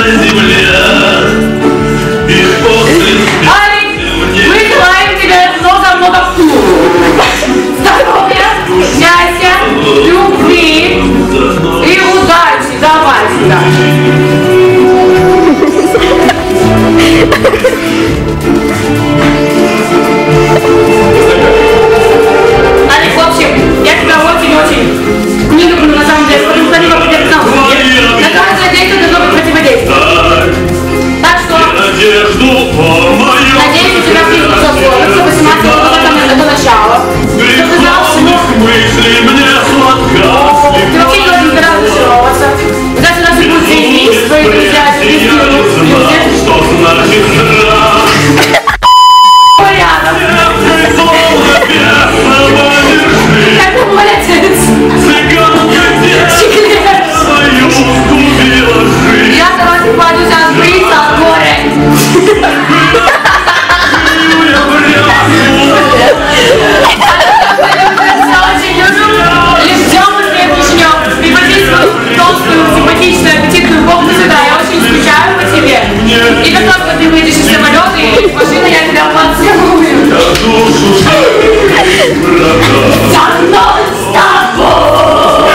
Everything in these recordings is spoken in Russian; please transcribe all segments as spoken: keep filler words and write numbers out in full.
Алекс, мы желаем тебе много-много здоровья, счастья, любви и удачи. Давай сюда. Алекс, в общем, я тебя очень-очень не люблю, на самом деле, потому что не могу тебе знать. На каждое действие должно быть противодействие. Так что, надеюсь, у тебя все сложится. восемнадцать лет это начало. Чтобы ты знал, что ты вообще не должен никогда разочаровываться. Когда у нас и будут деньги, свои друзья, близкие люди. Порядок. Какой молодец. Я за вас упаду за отбриться от горя. Симпатичную, аппетитную бомбу сюда. Я очень скучаю по тебе. И как только ты выйдешь из самолета и из машины, я тебя поцелую. Со мной с тобой.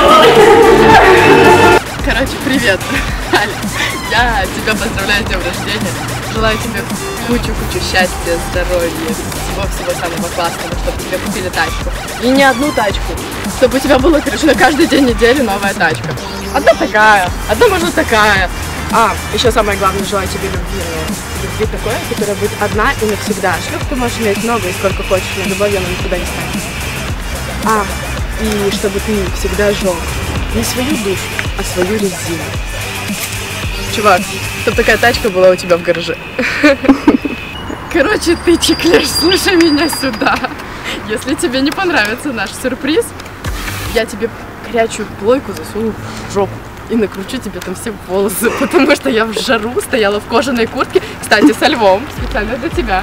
Короче, привет, Аля. Я тебя поздравляю с днем рождения. Желаю тебе кучу-кучу счастья, здоровья, всего-всего самого классного, чтобы тебе купили тачку. И не одну тачку, чтобы у тебя было, короче, на каждый день недели новая тачка. Одна такая, одна может такая. А, еще самое главное, желаю тебе любви. Но любви такой, которая будет одна и навсегда. Шлюх ты можешь иметь много и сколько хочешь, но любовь она никуда не станет. А, и чтобы ты всегда жёг не свою душу, а свою резину. Чувак, чтобы такая тачка была у тебя в гараже. Короче, ты чеклешь, слушай меня сюда. Если тебе не понравится наш сюрприз, я тебе горячую плойку засуну в жопу и накручу тебе там все волосы, потому что я в жару стояла в кожаной куртке, кстати, со львом, специально для тебя.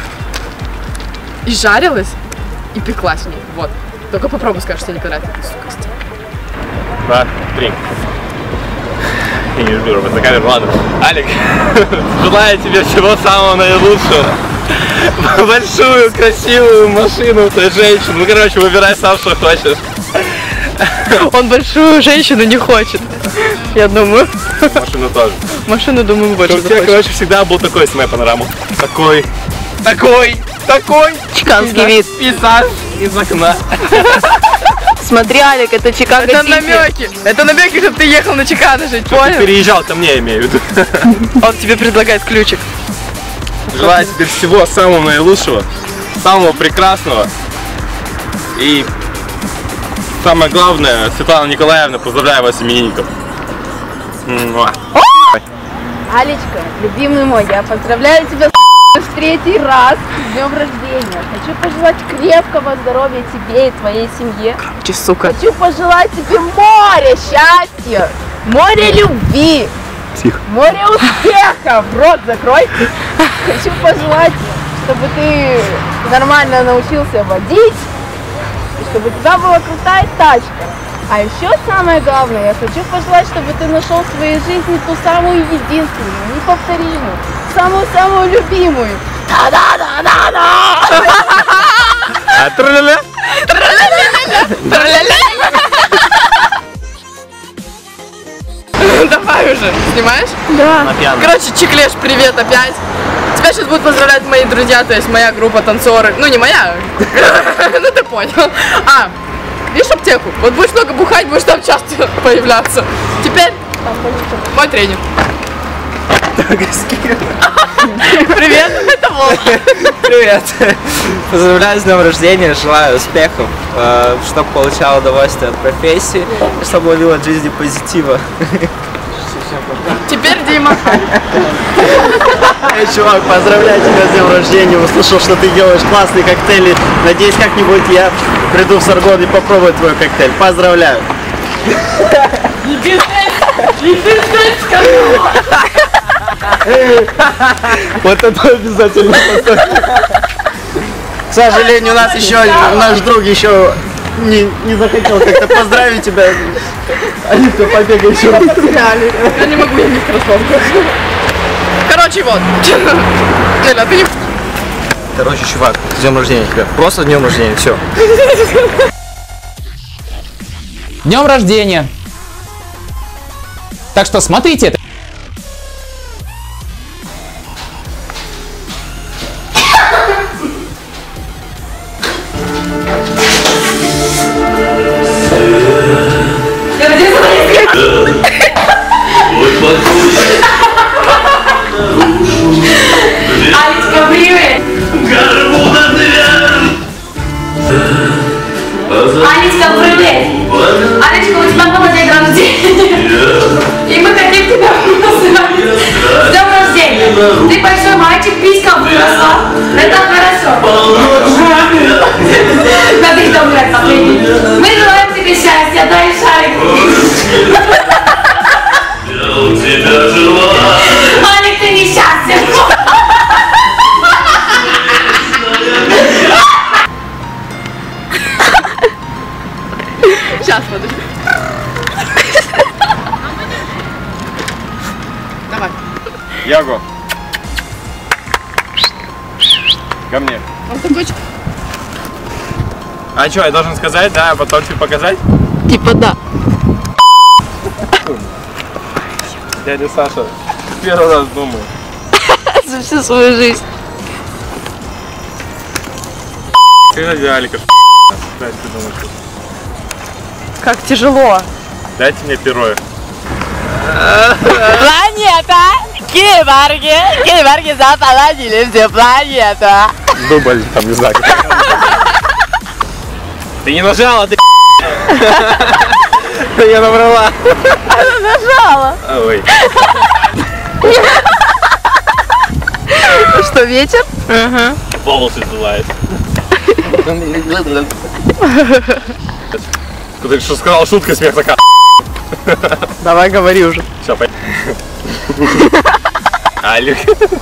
И жарилась, и пеклась в ней, вот. Только попробуй, скажешь, тебе не понравится эта сукость. Два, три. Я не люблю робот на камеру, ладно. Алик, желаю тебе всего самого наилучшего. Большую, красивую машину, ты женщину. Ну, короче, выбирай сам, что хочешь. Он большую женщину не хочет, я думаю. Машину тоже. Машину, думаю, больше захочет. У тебя, короче, всегда был такой с моей панорамой. Такой, такой, такой. Чикагский вид. Пейзаж из окна. Смотри, Алик, это Чикаго. Это намеки. Это намеки, чтобы ты ехал на Чикаго жить, понял? Ты переезжал ко мне, я имею в виду. Он тебе предлагает ключик. Желаю тебе всего самого наилучшего, самого прекрасного. И самое главное, Светлана Николаевна, поздравляю вас с именинником. Алечка, любимый мой, я поздравляю тебя в третий раз с днем рождения. Хочу пожелать крепкого здоровья тебе и твоей семье. Че, сука. Хочу пожелать тебе море счастья, море любви, Тихо. море успеха. Рот закрой. Хочу пожелать, чтобы ты нормально научился водить, и чтобы у тебя была крутая тачка. А еще самое главное, я хочу пожелать, чтобы ты нашел в своей жизни ту самую единственную, неповторимую, самую-самую любимую. Да-да-да-да-да! А тра-ля-ля? Давай уже, снимаешь? Да. Короче, Чеклеш, привет опять. Тебя сейчас будут поздравлять мои друзья, то есть моя группа танцоры. Ну не моя, ну ты понял. А, видишь аптеку? Вот будешь много бухать, будешь там часто появляться. Теперь мой тренер. Привет, это Вова. Привет. Поздравляю с днем рождения, желаю успехов, чтобы получал удовольствие от профессии, чтобы ловил от жизни позитива. Теперь Дима. Эй, чувак, поздравляю тебя с днем рождения, услышал, что ты делаешь классные коктейли. Надеюсь, как-нибудь я приду в Саргон и попробую твой коктейль. Поздравляю. Вот это обязательно. К сожалению, у нас еще наш друг еще не, не захотел как-то поздравить тебя. Алика, побегай еще раз. Я не могу, я не в кроссовках. Короче, вот. Эля, ты не... Короче, чувак, с днем рождения тебя. Просто с днем рождения, все. Днем рождения! Так что смотрите это. Алечка, привет! Алечка, привет! Алечка, у тебя дома день рождения. И мы хотим тебя поздравить. С днем рождения! Ты большой мальчик, писька выросла. Это хорошо. Надо их там брать последний. Мы желаем тебе счастья, дай шарик. Алик, ты несчастен. Сейчас, подожди. Давай. Яго. Ко мне. Он такой... А что, я должен сказать, да, а потом тебе показать? Типа да. Дядя Саша, первый раз думаю. За всю свою жизнь. Когда тебе Алика Дайте, ты думаешь, что? Как тяжело. Дайте мне перо. Планета! Киборги! Киборги заполонили всю планету! Дубль, там не знаю. Ты не нажала, ты Да я набрала. Она нажала! Ой. Что, ветер? Ага. Волосы сдувает. Ты что сказал, шутка, смех такая. Давай говори уже. Все, поехали. Алик.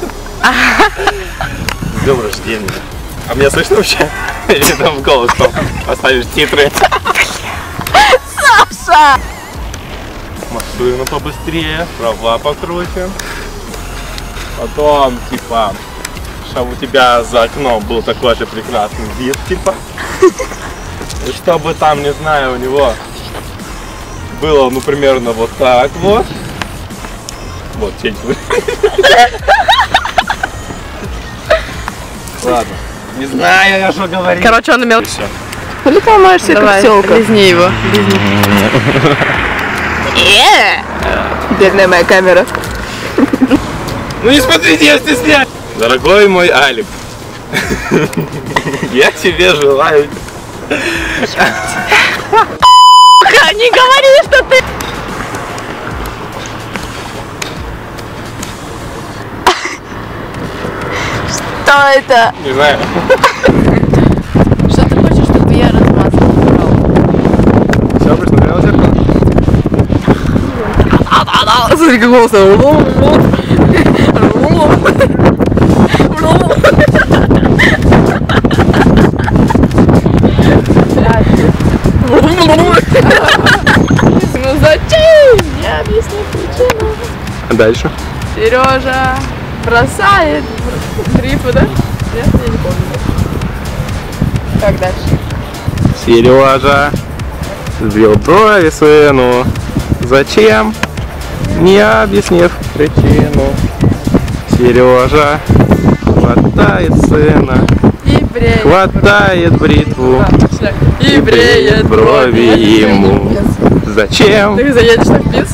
С днем рождения. А меня слышно вообще? Или там голос там поставишь титры? Саша! Машину побыстрее, права покрутим. Потом, типа, чтобы у тебя за окном был такой же прекрасный вид, типа. И чтобы там, не знаю, у него было, ну, примерно вот так вот. Вот, тень. Ладно. Не знаю, я что говорю. Короче, он имел... Все. Ты ломаешься, как тёлка. Лизни его. Бедная моя камера. Ну не смотрите, если снять. Дорогой мой Алик, я тебе желаю... Не говори, что ты... Что это? Не знаю. Что ты хочешь, чтобы я размазала? Все, посмотрел зеркало? Смотри, как голос. Ну зачем? Я объясню причину. А дальше? Сережа бросает грифы, да? Нет, я не помню. Как дальше? Сережа сбил брови сыну. Зачем? Не объяснив причину. Сережа хватает сына, И бреет. хватает бритву И бреет брови ему. Зачем? Ты заедешь на вниз?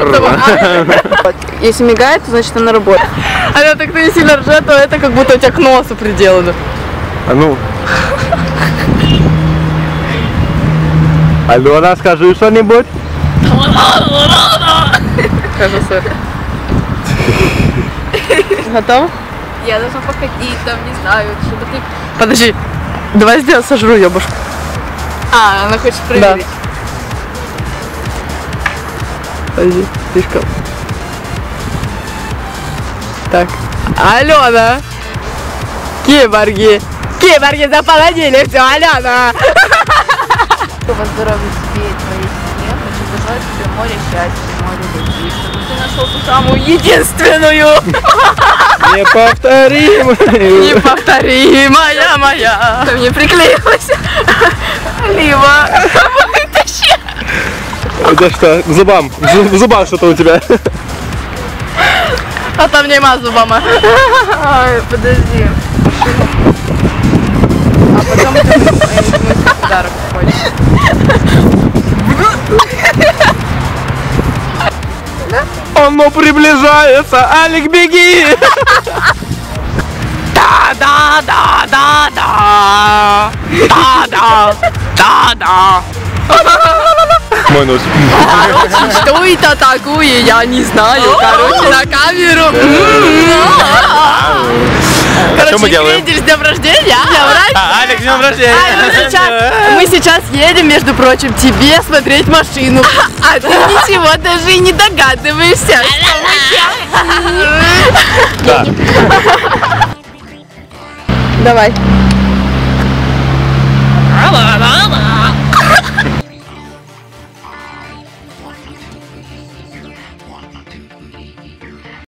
Если мигает, то значит она работает. А когда так ты сильно ржет, то это как будто у тебя к носу приделано. А ну. Алена, скажи что-нибудь. Скажу, сэр. Готов? Я должна походить там, не знаю, чтобы ты... Подожди, давай сделай, сожру ёбушку. А, она хочет проверить. Да. Подожди, слишком. Так. Алена! Киборги! Киборги заполонили все, Алена! Чтобы здоровье себе и твоей семье, хочу Желаю тебе море счастья, море любви, чтобы ты нашел ту самую единственную, Неповторимую. неповторимая моя. что мне приклеилась. Либо вытащи. Это что? К зубам. В зу- в зубах что-то у тебя. А там нема зубама. Ой, подожди. А потом ты мне подарок хочешь. Оно приближается. Алик, беги. Да, да, да, да, да. Да, да, да, да. Мой нос. Короче, что это такое, я не знаю. Короче, на камеру. Что мы делаем? Видишь, с днем рождения. А, Алик, с днем рождения. А, мы сейчас, мы сейчас едем, между прочим, тебе смотреть машину. А ты ничего даже и не догадываешься. Да. Давай.